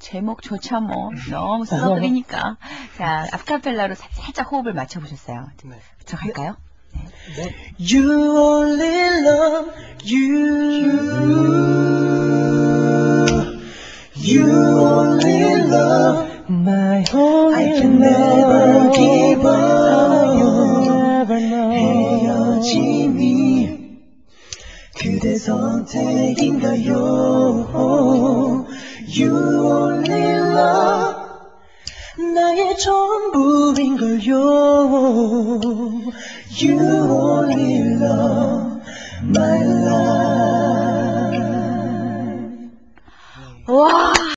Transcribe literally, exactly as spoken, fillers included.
제목 좋죠, 뭐. 너무 써드리니까. 자, 아카펠라로 사- 살짝 호흡을 맞춰보셨어요. 네. 들어갈까요? 네. You only love you. You only love my only I can never give up. 헤어짐이 그대 선택인가요? You only love 나의 전부인걸요. You only love my life. 와,